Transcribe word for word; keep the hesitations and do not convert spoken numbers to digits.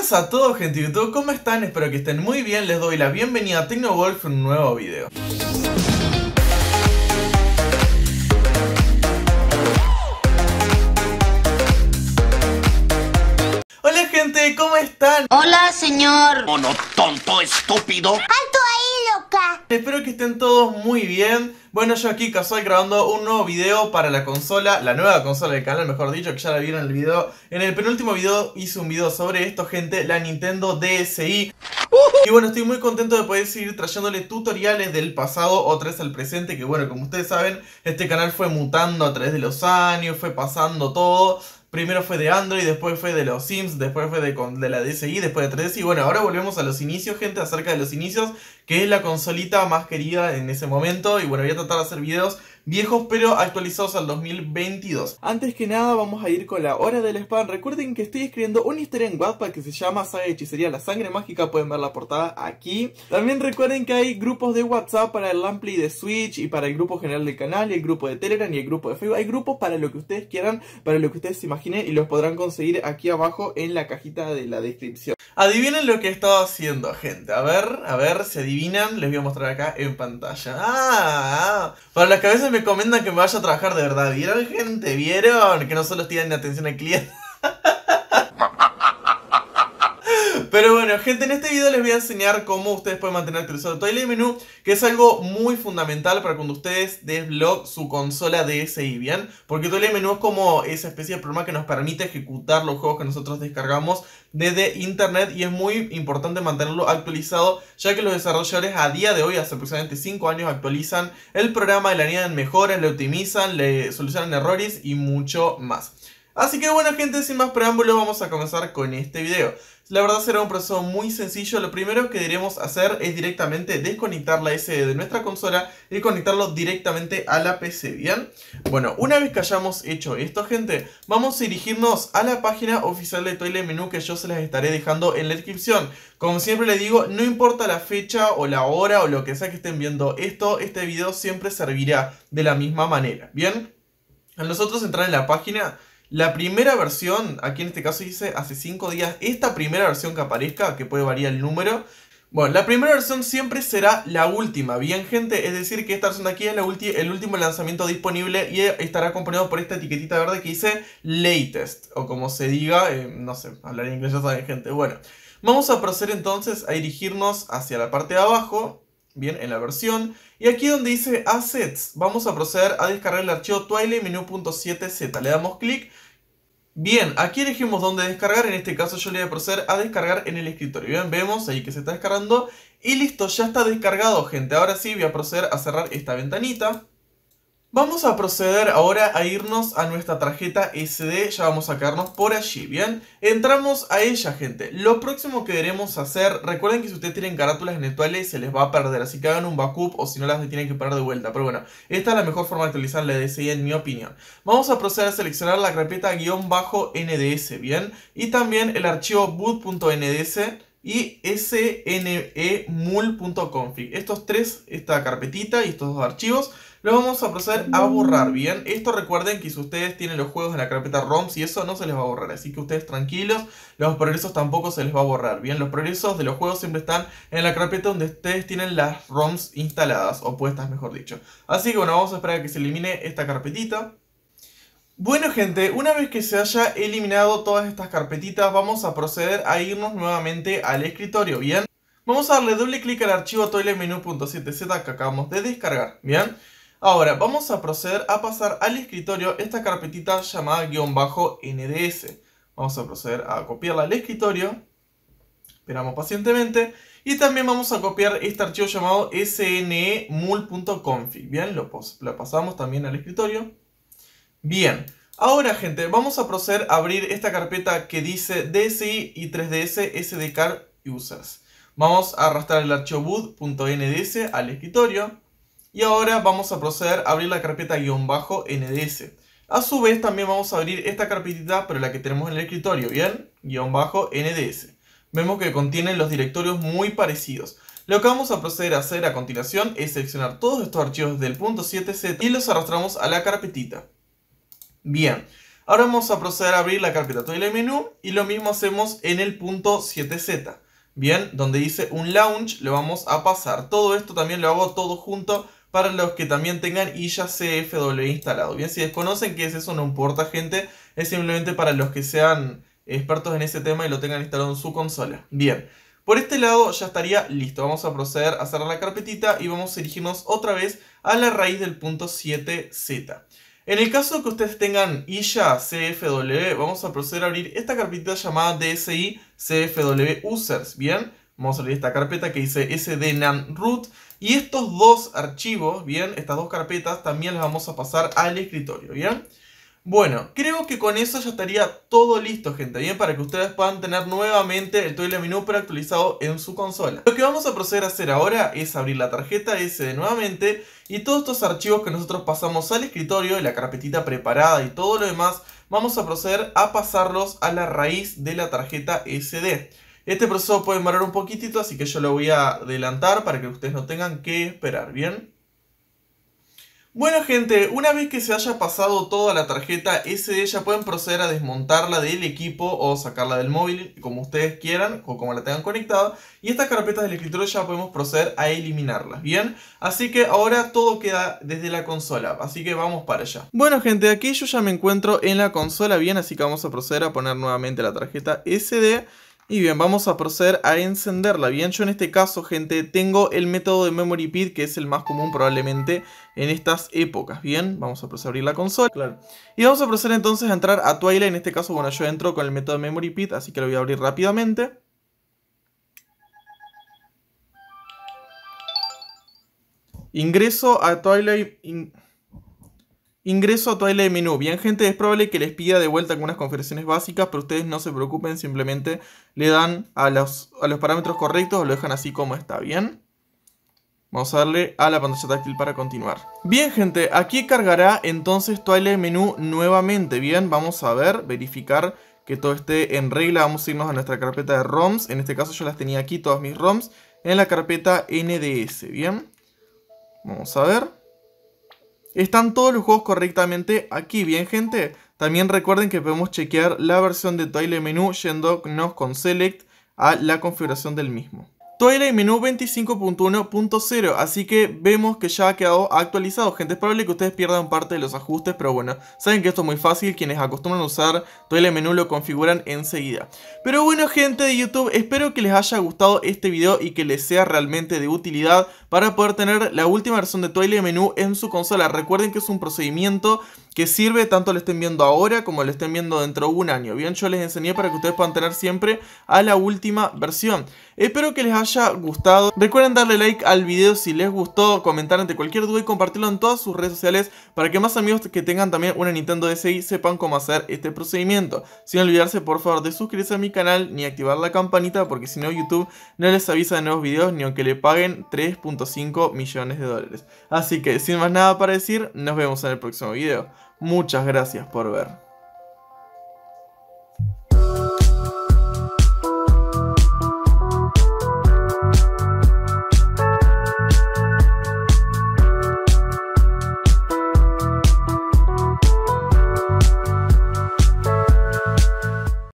Buenas a todos, gente de YouTube, ¿cómo están? Espero que estén muy bien, les doy la bienvenida a TecnoGolf en un nuevo video. Hola gente, ¿cómo están? Hola, señor. Mono tonto, estúpido. ¡Alto ahí, loca! Espero que estén todos muy bien. Bueno, yo aquí casual grabando un nuevo video para la consola, la nueva consola del canal, mejor dicho, que ya la vieron en el video. En el penúltimo video hice un video sobre esto, gente, la Nintendo D S i. Y bueno, estoy muy contento de poder seguir trayéndole tutoriales del pasado otra vez al presente. Que bueno, como ustedes saben, este canal fue mutando a través de los años, fue pasando todo. Primero fue de Android, después fue de los Sims, después fue de, de la D S i, después de tres D S i. Bueno, ahora volvemos a los inicios, gente, acerca de los inicios, que es la consolita más querida en ese momento. Y bueno, voy a tratar de hacer videos viejos pero actualizados al dos mil veintidós. Antes que nada vamos a ir con la hora del spam. Recuerden que estoy escribiendo una historia en Wattpad que se llama Saga de Hechicería La Sangre Mágica. Pueden ver la portada aquí. También recuerden que hay grupos de WhatsApp para el Ampli de Switch y para el grupo general del canal y el grupo de Telegram y el grupo de Facebook. Hay grupos para lo que ustedes quieran, para lo que ustedes se imaginen, y los podrán conseguir aquí abajo en la cajita de la descripción. Adivinen lo que he estado haciendo, gente. A ver, a ver si adivinan. Les voy a mostrar acá en pantalla. Ah, ah. Para las que a veces me comentan que me vaya a trabajar de verdad. ¿Vieron, gente? ¿Vieron? Que no solo estoy dando atención al cliente. Pero bueno, gente, en este video les voy a enseñar cómo ustedes pueden mantener actualizado el Toilet Menu, que es algo muy fundamental para cuando ustedes desbloqueen su consola D S i, ¿bien? Porque Toilet Menu es como esa especie de programa que nos permite ejecutar los juegos que nosotros descargamos desde internet, y es muy importante mantenerlo actualizado, ya que los desarrolladores a día de hoy, hace aproximadamente cinco años, actualizan el programa, le añaden mejoras, le optimizan, le solucionan errores y mucho más. Así que bueno, gente, sin más preámbulo, vamos a comenzar con este video. La verdad será un proceso muy sencillo. Lo primero que debemos hacer es directamente desconectar la S D de nuestra consola y conectarlo directamente a la P C, ¿bien? Bueno, una vez que hayamos hecho esto, gente, vamos a dirigirnos a la página oficial de Toilet Menu, que yo se las estaré dejando en la descripción. Como siempre les digo, no importa la fecha o la hora o lo que sea que estén viendo esto, este video siempre servirá de la misma manera, ¿bien? Al nosotros entrar en la página, la primera versión, aquí en este caso dice hace cinco días, esta primera versión que aparezca, que puede variar el número. Bueno, la primera versión siempre será la última, bien, gente, es decir que esta versión de aquí es la el último lanzamiento disponible y estará acompañado por esta etiquetita verde que dice Latest, o como se diga, eh, no sé, hablar en inglés ya saben, gente. Bueno, vamos a proceder entonces a dirigirnos hacia la parte de abajo, bien, en la versión, y aquí donde dice Assets, vamos a proceder a descargar el archivo toilet menu punto siete z. Le damos clic. Bien, aquí elegimos dónde descargar. En este caso yo le voy a proceder a descargar en el escritorio. Bien, vemos ahí que se está descargando. Y listo, ya está descargado, gente. Ahora sí voy a proceder a cerrar esta ventanita. Vamos a proceder ahora a irnos a nuestra tarjeta S D, ya vamos a quedarnos por allí, ¿bien? Entramos a ella, gente. Lo próximo que debemos hacer, recuerden que si ustedes tienen carátulas en el toilet se les va a perder, así que hagan un backup o si no las tienen que poner de vuelta. Pero bueno, esta es la mejor forma de actualizar la D S i en mi opinión. Vamos a proceder a seleccionar la carpeta guión bajo N D S, ¿bien? Y también el archivo boot punto N D S y snemul punto config. Estos tres, esta carpetita y estos dos archivos, los vamos a proceder a borrar, ¿bien? Esto recuerden que si ustedes tienen los juegos en la carpeta ROMs y eso, no se les va a borrar. Así que ustedes tranquilos, los progresos tampoco se les va a borrar, ¿bien? Los progresos de los juegos siempre están en la carpeta donde ustedes tienen las ROMs instaladas, o puestas mejor dicho. Así que bueno, vamos a esperar a que se elimine esta carpetita. Bueno, gente, una vez que se haya eliminado todas estas carpetitas, vamos a proceder a irnos nuevamente al escritorio, ¿bien? Vamos a darle doble clic al archivo toilet menu punto siete z que acabamos de descargar, ¿bien? Ahora, vamos a proceder a pasar al escritorio esta carpetita llamada guión bajo N D S. Vamos a proceder a copiarla al escritorio. Esperamos pacientemente. Y también vamos a copiar este archivo llamado snemul punto config. Bien, lo, lo pasamos también al escritorio. Bien, ahora, gente, vamos a proceder a abrir esta carpeta que dice D S i y tres D S S D card users. Vamos a arrastrar el archivo boot punto N D S al escritorio. Y ahora vamos a proceder a abrir la carpeta guión bajo N D S. A su vez también vamos a abrir esta carpetita, pero la que tenemos en el escritorio, ¿bien? Guión bajo N D S. Vemos que contienen los directorios muy parecidos. Lo que vamos a proceder a hacer a continuación es seleccionar todos estos archivos del punto siete z y los arrastramos a la carpetita. Bien, Ahora vamos a proceder a abrir la carpeta Toilet Menu y lo mismo hacemos en el punto siete Z. Bien, donde dice un launch, le vamos a pasar. Todo esto también lo hago todo junto para los que también tengan I A C F W instalado. Bien, si desconocen qué es eso, no importa, gente. Es simplemente para los que sean expertos en ese tema y lo tengan instalado en su consola. Bien, por este lado ya estaría listo. Vamos a proceder a cerrar la carpetita y vamos a dirigirnos otra vez a la raíz del punto siete Z. En el caso que ustedes tengan I A C F W, vamos a proceder a abrir esta carpetita llamada D S I C F W Users. Bien, vamos a abrir esta carpeta que dice S D nan root. Y estos dos archivos, bien, estas dos carpetas también las vamos a pasar al escritorio, bien. Bueno, creo que con eso ya estaría todo listo, gente, bien, para que ustedes puedan tener nuevamente el Toilet Menu preactualizado en su consola. Lo que vamos a proceder a hacer ahora es abrir la tarjeta S D nuevamente y todos estos archivos que nosotros pasamos al escritorio, la carpetita preparada y todo lo demás, vamos a proceder a pasarlos a la raíz de la tarjeta S D. Este proceso puede demorar un poquitito, así que yo lo voy a adelantar para que ustedes no tengan que esperar, ¿bien? Bueno, gente, una vez que se haya pasado toda la tarjeta S D, ya pueden proceder a desmontarla del equipo o sacarla del móvil, como ustedes quieran o como la tengan conectada. Y estas carpetas del escritorio ya podemos proceder a eliminarlas, ¿bien? Así que ahora todo queda desde la consola, así que vamos para allá. Bueno, gente, aquí yo ya me encuentro en la consola, ¿bien? Así que vamos a proceder a poner nuevamente la tarjeta S D. Y bien, vamos a proceder a encenderla. Bien, yo en este caso, gente, tengo el método de Memory Pit, que es el más común probablemente en estas épocas. Bien, vamos a proceder a abrir la consola. Claro. Y vamos a proceder entonces a entrar a Twilight. En este caso, bueno, yo entro con el método de Memory Pit, así que lo voy a abrir rápidamente. Ingreso a Twilight... In... Ingreso a Toilet Menu. Bien, gente, es probable que les pida de vuelta algunas configuraciones básicas, pero ustedes no se preocupen, simplemente le dan a los, a los parámetros correctos o lo dejan así como está, ¿bien? Vamos a darle a la pantalla táctil para continuar. Bien, gente, aquí cargará entonces Toilet Menu nuevamente, ¿bien? Vamos a ver, verificar que todo esté en regla. Vamos a irnos a nuestra carpeta de ROMs. En este caso yo las tenía aquí, todas mis ROMs, en la carpeta N D S, ¿bien? Vamos a ver. Están todos los juegos correctamente aquí, bien, gente. También recuerden que podemos chequear la versión de Toilet Menu yéndonos con Select a la configuración del mismo. Toilet Menu veinticinco punto uno punto cero, así que vemos que ya ha quedado actualizado, gente. Es probable que ustedes pierdan parte de los ajustes, pero bueno, saben que esto es muy fácil. Quienes acostumbran a usar Toilet Menu lo configuran enseguida. Pero bueno, gente de YouTube, espero que les haya gustado este video y que les sea realmente de utilidad para poder tener la última versión de Toilet Menu en su consola. Recuerden que es un procedimiento que sirve tanto lo estén viendo ahora como lo estén viendo dentro de un año. Bien, yo les enseñé para que ustedes puedan tener siempre a la última versión. Espero que les haya gustado. Recuerden darle like al video si les gustó, comentar ante cualquier duda y compartirlo en todas sus redes sociales para que más amigos que tengan también una Nintendo D S i sepan cómo hacer este procedimiento. Sin olvidarse, por favor, de suscribirse a mi canal ni activar la campanita, porque si no, YouTube no les avisa de nuevos videos ni aunque le paguen tres punto cinco millones de dólares. Así que sin más nada para decir, nos vemos en el próximo video. Muchas gracias por ver.